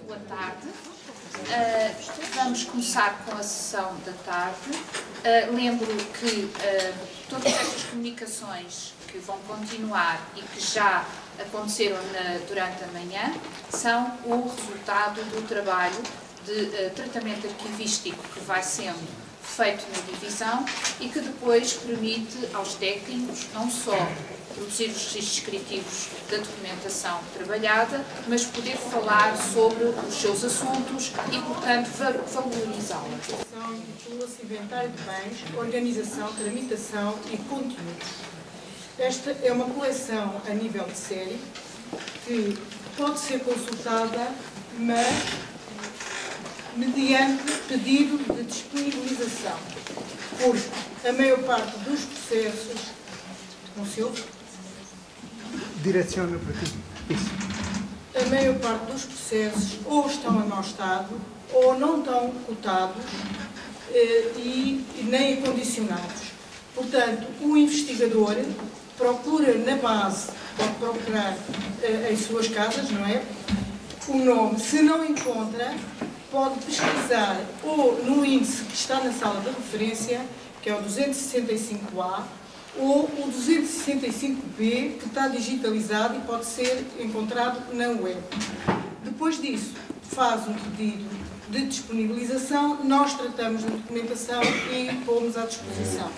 boa tarde. Vamos começar com a sessão da tarde. Lembro que todas estas comunicações que vão continuar e que já aconteceram durante a manhã são o resultado do trabalho de tratamento arquivístico que vai sendo feito na divisão e que depois permite aos técnicos não só produzir os registros descritivos da documentação trabalhada, mas poder falar sobre os seus assuntos e, portanto, valorizá-la. Intitula-se Inventário de Bens, Organização, Tramitação e Conteúdos. Esta é uma coleção a nível de série que pode ser consultada, mas mediante pedido de disponibilização, porque a maior parte dos processos, não se ouve? Direciona para ti. Isso. A maior parte dos processos ou estão em mau estado, ou não estão cotados e nem acondicionados. Portanto, o investigador procura na base, pode procurar em suas casas, não é? O nome, se não encontra, pode pesquisar ou no índice que está na sala de referência, que é o 265A, ou o 265B, que está digitalizado e pode ser encontrado na web. Depois disso, faz um pedido de disponibilização, nós tratamos da documentação e pomos à disposição.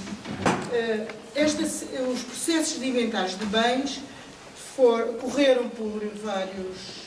Os processos de inventários de bens correram por vários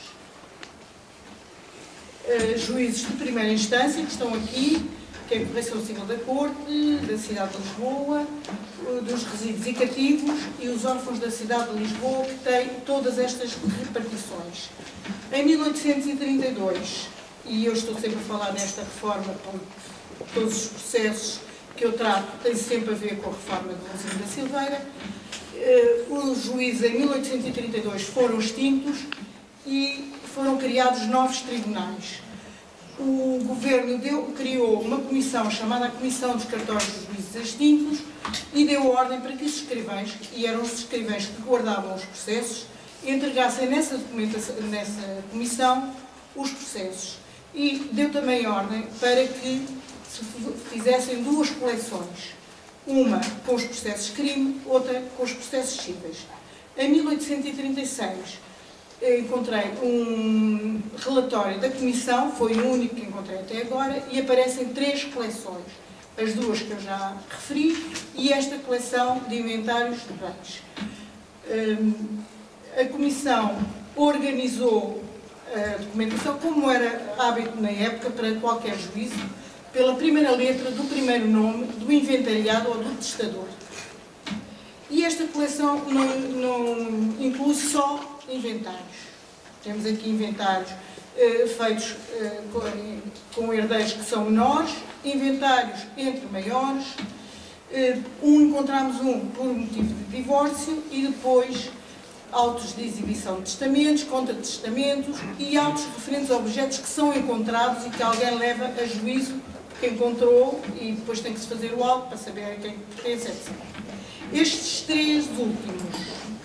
juízes de primeira instância, que estão aqui, que é a Correção Civil da Corte, da cidade de Lisboa, dos resíduos e cativos e os órfãos da cidade de Lisboa, que têm todas estas repartições. Em 1832, e eu estou sempre a falar nesta reforma, porque todos os processos que eu trato têm sempre a ver com a reforma de Gonçalves da Silveira, os juízes em 1832 foram extintos e foram criados novos tribunais. O governo criou uma comissão chamada a Comissão dos Cartórios dos Juízes Extintos e deu ordem para que os escrivães, e eram os escrivães que guardavam os processos, entregassem nessa comissão os processos. E deu também ordem para que se fizessem duas coleções, uma com os processos de crime, outra com os processos cíveis. Em 1836, encontrei um relatório da Comissão, foi o único que encontrei até agora, e aparecem 3 coleções. As duas que eu já referi e esta coleção de inventários de bens. A Comissão organizou a documentação, como era hábito na época para qualquer juízo, pela primeira letra do primeiro nome do inventariado ou do testador. E esta coleção não inclui só inventários. Temos aqui inventários feitos com herdeiros que são menores, inventários entre maiores, encontramos um por motivo de divórcio e depois autos de exibição de testamentos, contra-testamentos e autos referentes a objetos que são encontrados e que alguém leva a juízo porque encontrou e depois tem que se fazer o auto para saber a quem pertence, etc. Estes 3 últimos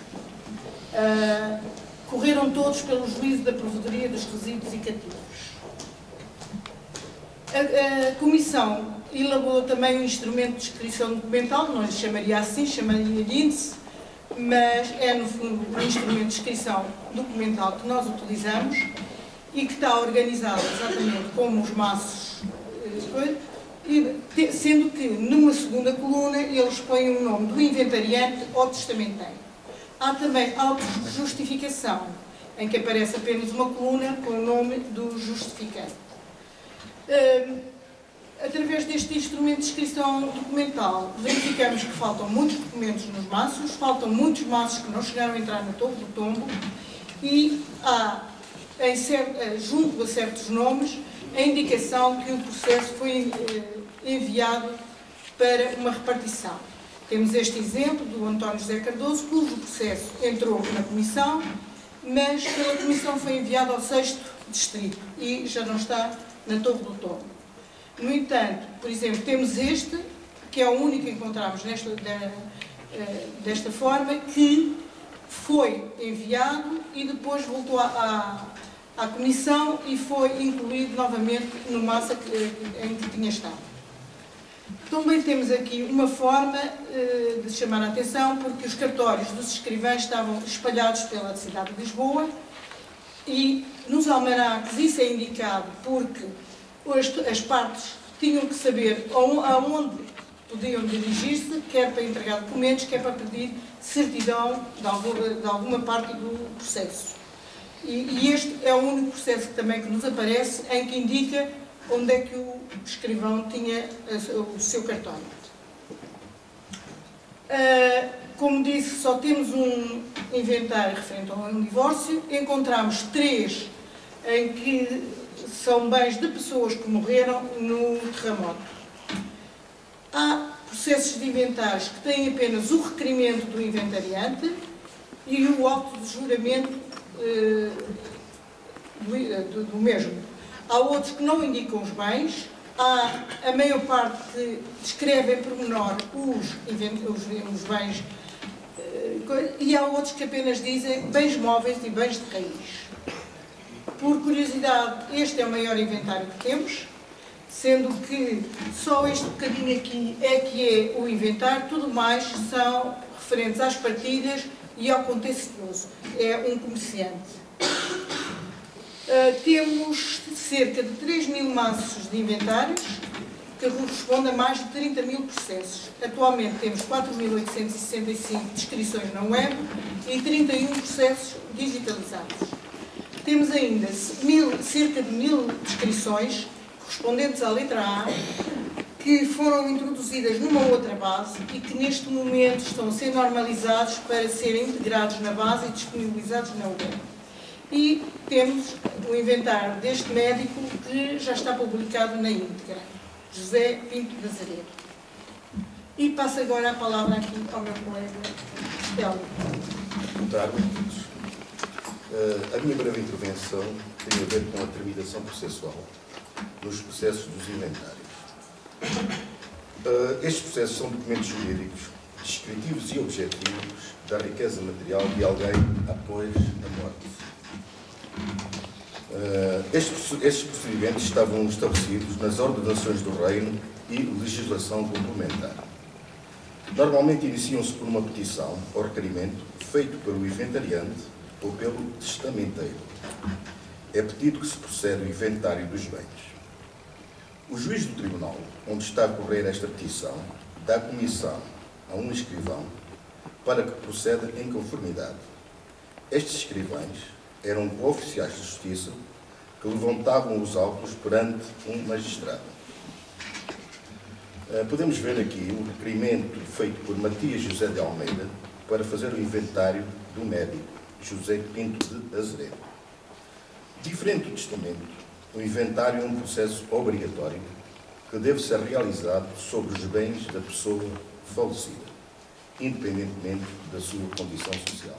correram todos pelo juízo da provedoria dos resíduos e cativos. A Comissão elaborou também um instrumento de descrição documental, não lhe chamaria assim, chamaria de índice, mas é no fundo um instrumento de descrição documental que nós utilizamos e que está organizado exatamente como os maços, sendo que numa segunda coluna eles põem o nome do inventariante ou testamenteiro. Há também autos de justificação, em que aparece apenas uma coluna com o nome do justificante. Através deste instrumento de descrição documental, verificamos que faltam muitos documentos nos maços, faltam muitos maços que não chegaram a entrar no topo do tombo e há, junto a certos nomes, a indicação que o processo foi enviado para uma repartição. Temos este exemplo do António José Cardoso, cujo processo entrou na Comissão, mas pela Comissão foi enviado ao 6º Distrito e já não está na Torre do Tombo. No entanto, por exemplo, temos este, que é o único que encontramos desta forma, que foi enviado e depois voltou à à Comissão e foi incluído novamente no massa em que tinha estado. Também temos aqui uma forma de chamar a atenção, porque os cartórios dos escrivães estavam espalhados pela cidade de Lisboa e nos almanaques isso é indicado porque as partes tinham que saber aonde podiam dirigir-se, quer para entregar documentos, quer para pedir certidão de alguma parte do processo. E este é o único processo também que nos aparece em que indica onde é que o escrivão tinha o seu cartório. Como disse, só temos um inventário referente a um divórcio. Encontramos 3 em que são bens de pessoas que morreram no terremoto. Há processos de inventários que têm apenas o requerimento do inventariante e o auto de juramento do mesmo. Há outros que não indicam os bens, há a maior parte que descreve em pormenor os bens, e há outros que apenas dizem bens móveis e bens de raiz. Por curiosidade, este é o maior inventário que temos, sendo que só este bocadinho aqui é que é o inventário, tudo mais são referentes às partilhas e ao contencioso. É um comerciante. Temos cerca de 3.000 maços de inventários, que correspondem a mais de 30.000 processos. Atualmente temos 4.865 descrições na web e 31 processos digitalizados. Temos ainda cerca de 1.000 descrições, correspondentes à letra A, que foram introduzidas numa outra base e que neste momento estão a ser normalizados para serem integrados na base e disponibilizados na web. E temos o inventário deste médico que já está publicado na íntegra, José Pinto de Azeredo. E passo agora a palavra aqui ao meu colega Estélio. Boa tarde a todos. A minha breve intervenção tem a ver com a tramitação processual nos processos dos inventários. Estes processos são documentos jurídicos, descritivos e objetivos da riqueza material de alguém após a morte. Estes procedimentos estavam estabelecidos nas ordenações do reino e legislação complementar. Normalmente iniciam-se por uma petição ou requerimento feito pelo inventariante ou pelo testamenteiro. É pedido que se proceda ao inventário dos bens. O juiz do tribunal, onde está a correr esta petição, dá comissão a um escrivão para que proceda em conformidade. Estes escrivães eram oficiais de justiça que levantavam os autos perante um magistrado. Podemos ver aqui o requerimento feito por Matias José de Almeida para fazer o inventário do médico José Pinto de Azeredo. Diferente do testamento, o inventário é um processo obrigatório que deve ser realizado sobre os bens da pessoa falecida, independentemente da sua condição social.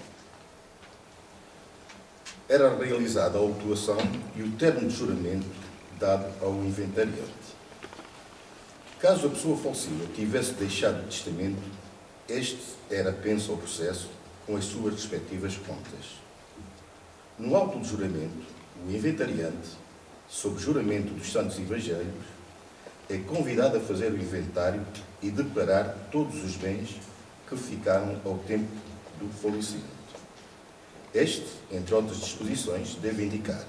Era realizada a autuação e o termo de juramento dado ao inventariante. Caso a pessoa falecida tivesse deixado de testamento, este era penso ao processo com as suas respectivas contas. No auto de juramento, o inventariante, sob juramento dos santos evangelhos, é convidado a fazer o inventário e declarar todos os bens que ficaram ao tempo do falecimento. Este, entre outras disposições, deve indicar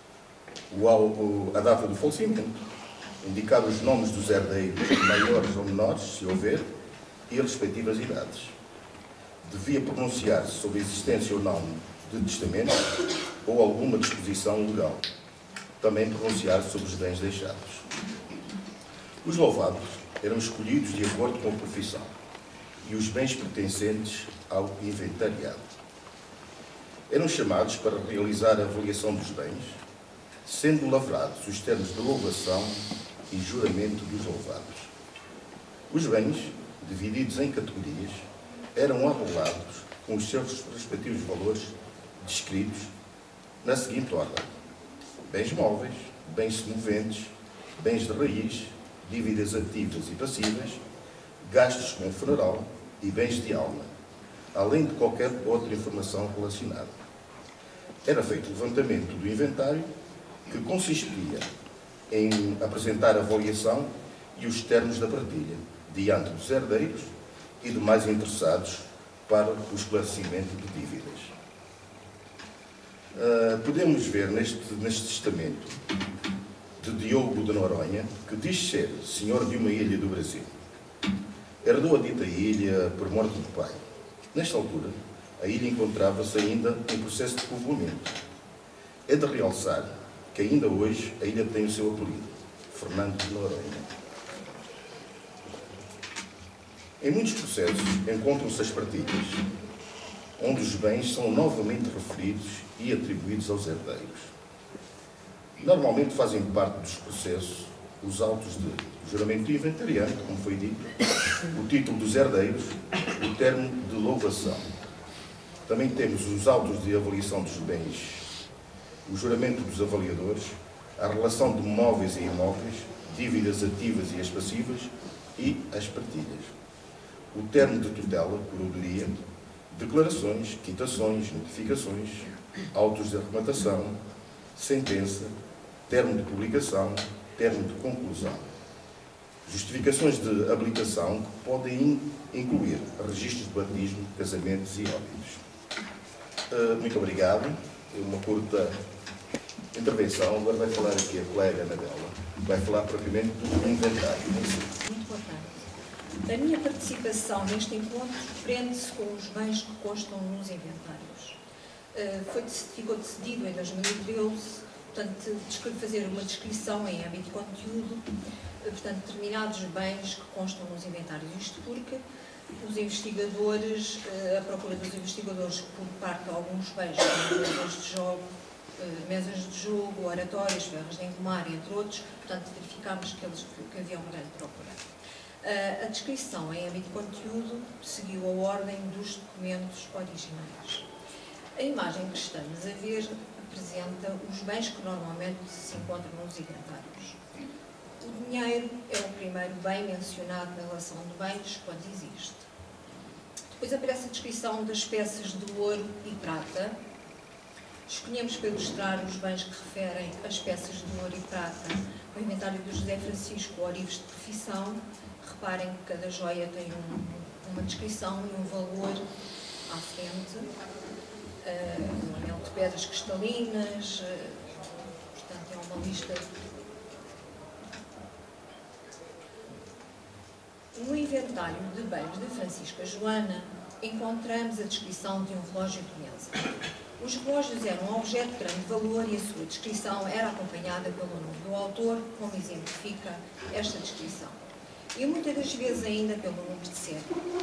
a data do falecimento, indicar os nomes dos herdeiros, maiores ou menores, se houver, e as respectivas idades. Devia pronunciar-se sobre a existência ou não de testamento ou alguma disposição legal. Também pronunciar-se sobre os bens deixados. Os louvados eram escolhidos de acordo com a profissão e os bens pertencentes ao inventariado. Eram chamados para realizar a avaliação dos bens, sendo lavrados os termos de louvação e juramento dos louvados. Os bens, divididos em categorias, eram arrolados com os seus respectivos valores descritos na seguinte ordem: bens móveis, bens semoventes, bens de raiz, dívidas ativas e passivas, gastos com funeral e bens de alma, além de qualquer outra informação relacionada. Era feito o levantamento do inventário que consistia em apresentar a avaliação e os termos da partilha diante dos herdeiros e demais interessados para o esclarecimento de dívidas. Podemos ver neste testamento de Diogo de Noronha, que diz ser senhor de uma ilha do Brasil. Herdou a dita ilha por morte do pai. Nesta altura, a ilha encontrava-se ainda em processo de povoamento. É de realçar que ainda hoje a ilha tem o seu apelido, Fernando de Noronha. Em muitos processos encontram-se as partilhas, onde os bens são novamente referidos e atribuídos aos herdeiros. Normalmente fazem parte dos processos os autos de juramento inventariante, como foi dito, o título dos herdeiros, o termo de louvação. Também temos os autos de avaliação dos bens, o juramento dos avaliadores, a relação de móveis e imóveis, dívidas ativas e as passivas e as partilhas. O termo de tutela, coroadoria, declarações, quitações, notificações, autos de arrematação, sentença, termo de publicação, termo de conclusão. Justificações de habilitação que podem incluir registros de batismo, casamentos e óbitos. Muito obrigado. Uma curta intervenção. Agora vai falar aqui a colega Anabela. Vai falar propriamente do inventário. Muito boa tarde. A minha participação neste encontro prende-se com os bens que constam nos inventários. Ficou decidido em 2013, portanto, fazer uma descrição em âmbito de conteúdo, portanto, determinados bens que constam nos inventários. Isto porque os investigadores, a procura dos investigadores por parte de alguns bens, como mesas de jogo, oratórios, ferros de engomar, entre outros, portanto, verificámos que havia uma grande procura. A descrição em âmbito de conteúdo seguiu a ordem dos documentos originais. A imagem que estamos a ver apresenta os bens que normalmente se encontram nos inventários. O dinheiro é o primeiro bem mencionado na relação de bens quando existe. Depois aparece a descrição das peças de ouro e prata. Escolhemos para ilustrar os bens que referem às peças de ouro e prata o inventário do José Francisco Orives de Profissão. Reparem que cada joia tem uma descrição e um valor à frente. Um anel de pedras cristalinas, portanto é uma lista. No inventário de bens de Francisca Joana, encontramos a descrição de um relógio de mesa. Os relógios eram um objeto de grande valor e a sua descrição era acompanhada pelo nome do autor, como exemplifica esta descrição. E muitas das vezes ainda pelo número de série.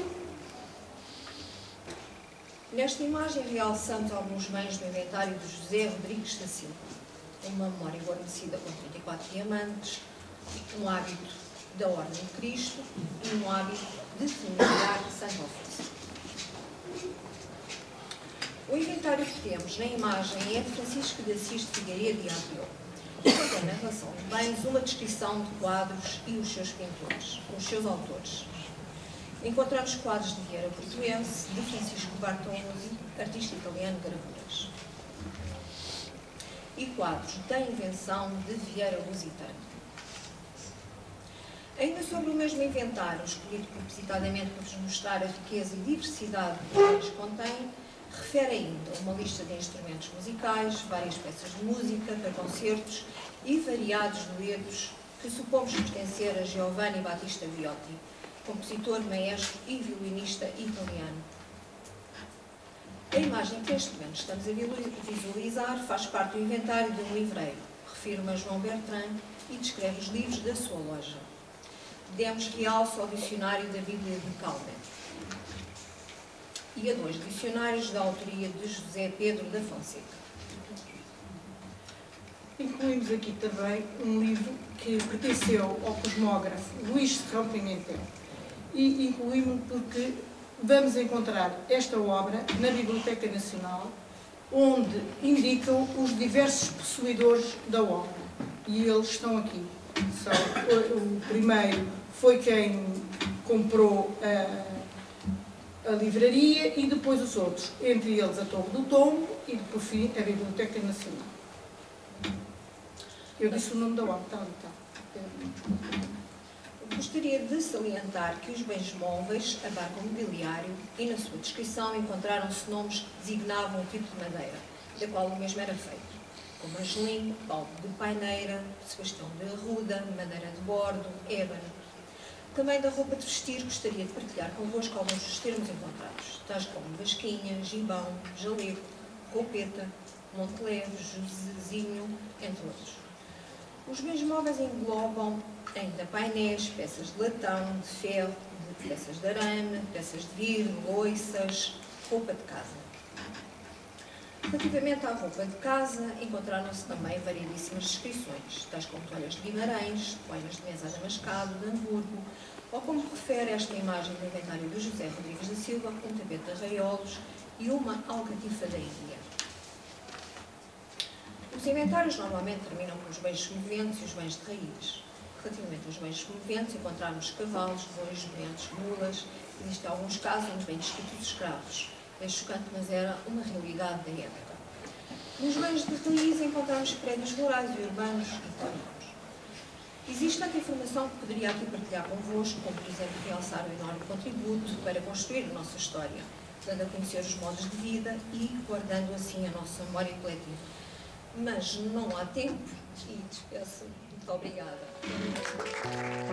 Nesta imagem realçamos alguns bens do inventário de José Rodrigues da Silva. Uma memória guarnecida com 34 diamantes, um hábito da Ordem de Cristo e um hábito de familiar de Santo Ofício. O inventário que temos na imagem é de Francisco de Assis de Figueiredo e Abreu. Contém na relação de bens uma descrição de quadros e os seus pintores, os seus autores. Encontramos quadros de Vieira Portuense, de Francisco Bartolozzi, artista italiano de gravuras. E quadros da invenção de Vieira Lusitano. Ainda sobre o mesmo inventário, escolhido propositadamente para vos mostrar a riqueza e diversidade dos bens que contém, refere ainda uma lista de instrumentos musicais, várias peças de música para concertos e variados duetos que supomos pertencer a Giovanni Battista Viotti, compositor, maestro e violinista italiano. A imagem que neste momento estamos a visualizar faz parte do inventário de um livreiro. Refiro-me a João Bertrand e descreve os livros da sua loja. Demos realce ao dicionário da Bíblia de Calvin e a 2 dicionários da autoria de José Pedro da Fonseca. Incluímos aqui também um livro que pertenceu ao cosmógrafo Luís Serrão Pimentel. E incluímos porque vamos encontrar esta obra na Biblioteca Nacional, onde indicam os diversos possuidores da obra. E eles estão aqui. O primeiro foi quem comprou a livraria e depois os outros, entre eles a Torre do Tombo e, por fim, a Biblioteca Nacional. Eu disse o nome da obra, tá. Gostaria de salientar que os bens móveis abarcam mobiliário e na sua descrição encontraram-se nomes que designavam o tipo de madeira, da qual o mesmo era feito, como angelim, pau de paineira, Sebastião de arruda, madeira de bordo, ébano. Também da roupa de vestir gostaria de partilhar convosco alguns dos termos encontrados, tais como vasquinha, gibão, jaleco, roupeta, monteleve, josezinho, entre outros. Os bens móveis englobam ainda painéis, peças de latão, de ferro, de peças de arame, peças de vidro, loiças, roupa de casa. Relativamente à roupa de casa, encontraram-se também variedíssimas descrições, tais como toalhas de Guimarães, toalhas de mesa damascado, de Hamburgo, ou como refere esta imagem do inventário do José Rodrigues da Silva, um tapete de arraiolos e uma alcatifa da Índia. Os inventários normalmente terminam com os bens moventes e os bens de raiz. Relativamente aos bens moventes, encontramos cavalos, bois, jumentos, mulas. Existem alguns casos onde vêm descritos escravos. É chocante, mas era uma realidade da época. Nos bens de raiz encontramos prédios rurais e urbanos e terrenos. Existe tanta informação que poderia aqui partilhar convosco, como por exemplo realçar o enorme contributo para construir a nossa história, dando a conhecer os modos de vida e guardando assim a nossa memória coletiva. Mas não há tempo e despeço. Muito obrigada.